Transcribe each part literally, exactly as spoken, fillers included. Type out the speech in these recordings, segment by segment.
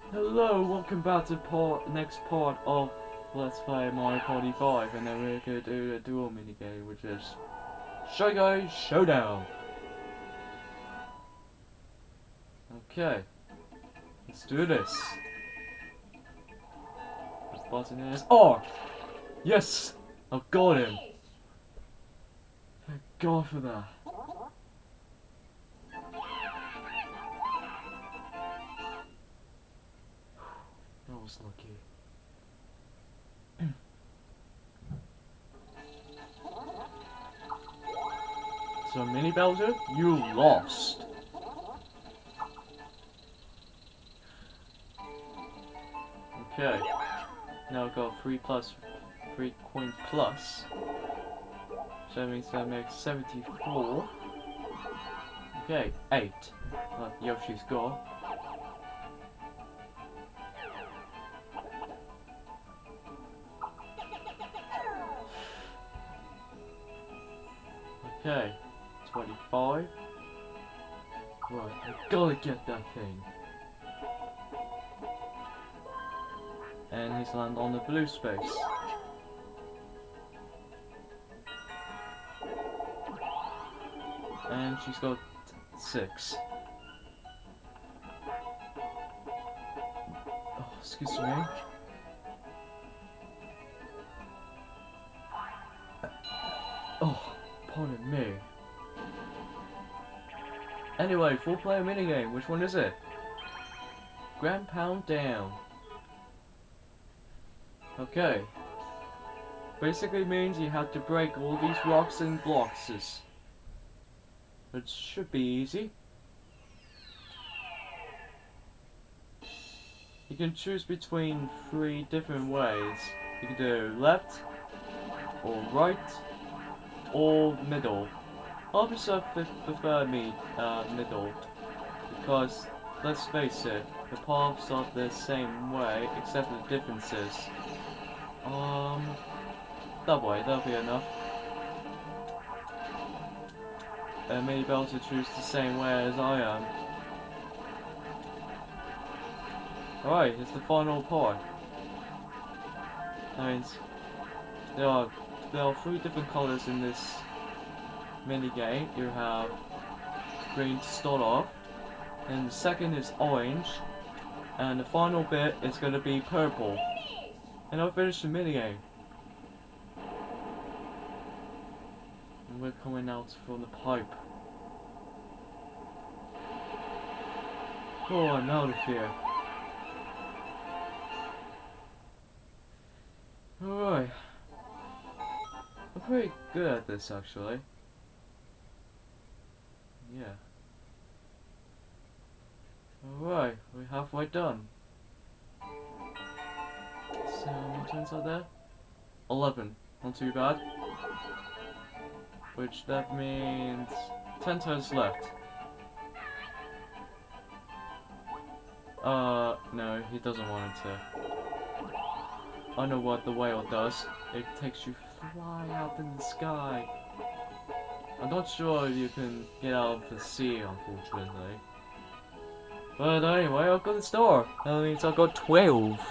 Hello, welcome back to part next part of Let's Play Mario Party five, and then we're gonna do a dual minigame, which is Shy Guy Showdown. Okay, let's do this. The button is R. Yes, I've got him. Thank God for that. That was lucky. So, Mini Bowser, you lost. Okay, now I've got three plus, three coins plus. So that means that makes seventy-four. Okay, eight. Like Yoshi's got. Okay, twenty-five. Right, I gotta get that thing. And he's landed on the blue space. And she's got six. Oh, excuse me. Oh, pardon me. Anyway, four player minigame, which one is it? Grand Pound Down. Okay. Basically means you have to break all these rocks and blocks. It should be easy. You can choose between three different ways. You can do left, or right, or middle. Obviously, I prefer me uh, middle, because let's face it, the paths are the same way, except for the differences. Um, that way, that'll be enough. And maybe able to choose the same way as I am. Alright, it's the final part. That means there are there are three different colours in this mini game. You have green to start off, and the second is orange, and the final bit is going to be purple. And I'll finish the mini game. And we're coming out from the pipe. Oh, I'm out of here. Alright. I'm pretty good at this, actually. Yeah. Alright, we're halfway done. So, how many turns are there? eleven. Not too bad. Which that means ten turns left. Uh, no, he doesn't want it to. I know what the whale does. It takes you fly out in the sky. I'm not sure if you can get out of the sea, unfortunately. But anyway, I've got the star. That means I've got twelve.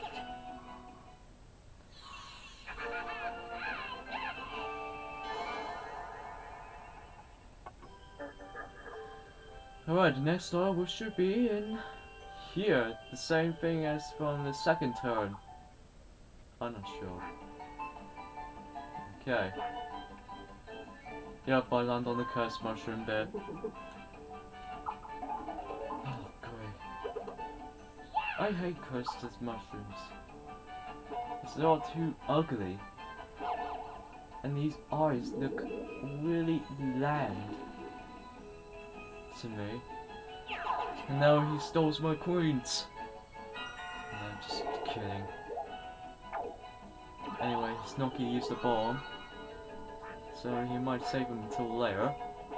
Alright, the next star we should be in here. The same thing as from the second turn. I'm not sure. Okay. Yep, I land on the cursed mushroom there. Oh, great. I hate cursed mushrooms. Because they are too ugly. And these eyes look really bland to me. And now he stole my coins. No, I'm just kidding. Anyway, he's not gonna use the bomb. So he might save him until later.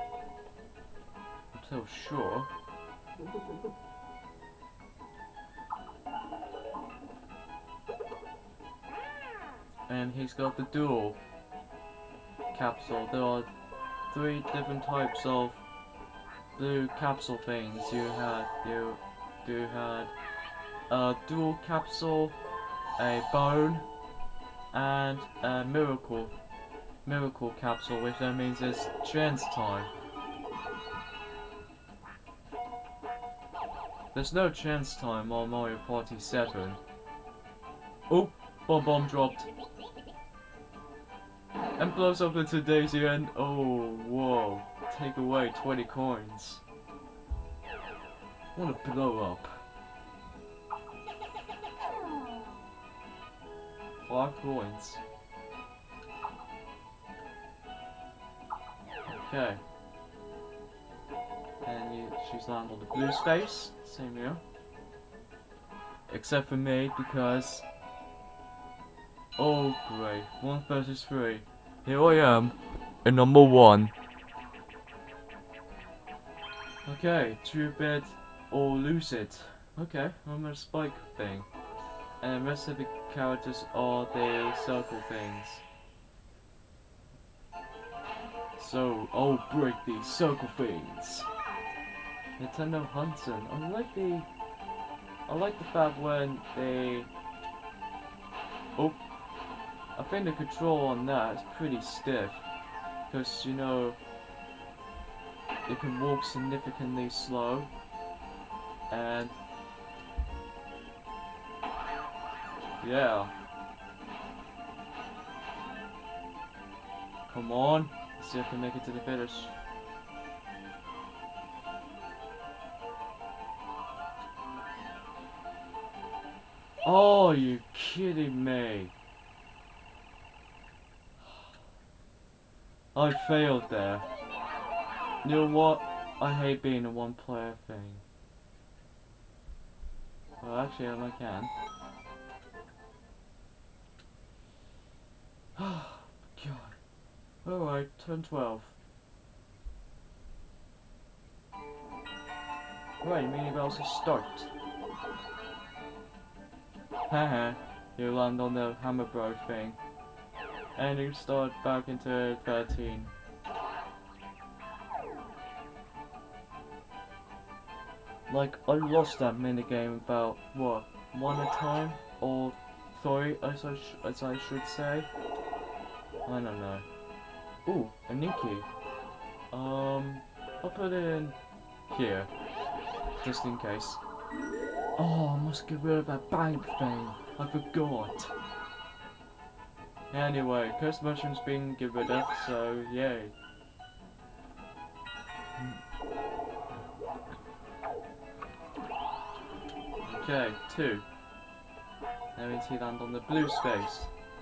I'm so sure. And he's got the dual capsule. There are three different types of blue capsule things. You had you you had a dual capsule, a bone, and a miracle miracle capsule, which that means it's chance time. There's no chance time on Mario Party seven. Oh, bomb bomb dropped. And blows up into Daisy and oh, whoa. Take away twenty coins. Wanna blow up. Five coins. Okay. And you, she's landed on the blue space. Same here. Except for me, because... Oh, great. One versus three. Here I am, in number one. Okay, two-bit or lose it. Okay, I'm a spike thing. And the rest of the characters are the circle things. So, I'll break these circle things. Nintendo Hudson. I like the... I like the fact when they... Oh. I think the control on that is pretty stiff. Because, you know... You can walk significantly slow. And... Yeah. Come on. Let's see if I can make it to the finish. Oh, you kidding me? I failed there. You know what? I hate being a one-player thing. Well, actually, I can. Oh, God. Alright, turn twelve. Right, mini bells will start. Haha, you land on the Hammer Bro thing. And you start back into thirteen. Like, I lost that minigame about, what, one at a time? Or three, as I, sh as I should say? I don't know. Ooh, a Nikki. Um, I'll put it in here, just in case. Oh, I must get rid of that bank thing. I forgot. Anyway, cursed mushrooms being get rid of, so yay. Okay, two. Now we need to land on the blue space.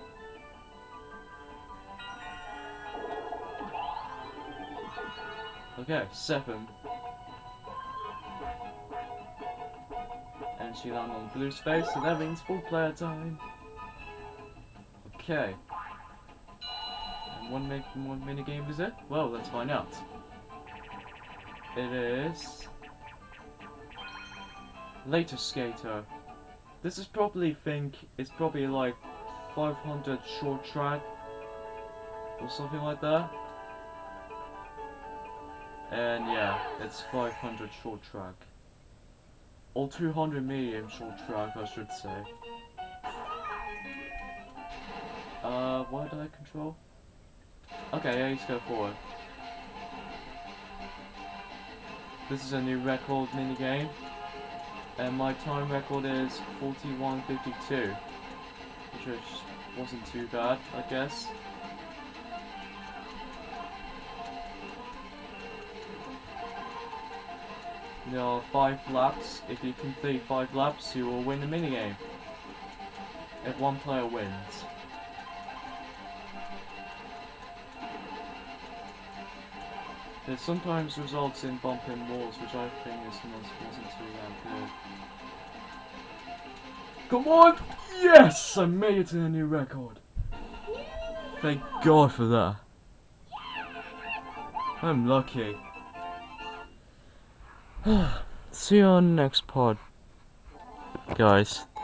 Okay, seven. And she landed on the blue space, so that means full player time. Okay. And one, mi one mini game is it? Well, let's find out. It is... Later Skater. This is probably think it's probably like five hundred short track or something like that. And yeah, it's five hundred short track. Or two hundred medium short track, I should say. Uh, what did I control? Okay, yeah, let's go forward. This is a new record minigame. And my time record is forty-one fifty-two, which wasn't too bad, I guess. There are five laps. If you complete five laps, you will win the minigame. If one player wins. This sometimes results in bumping walls, which I think is not, wasn't too that good. Come on! Yes! I made it to a new record. Thank God for that. I'm lucky. See you on the next pod, guys.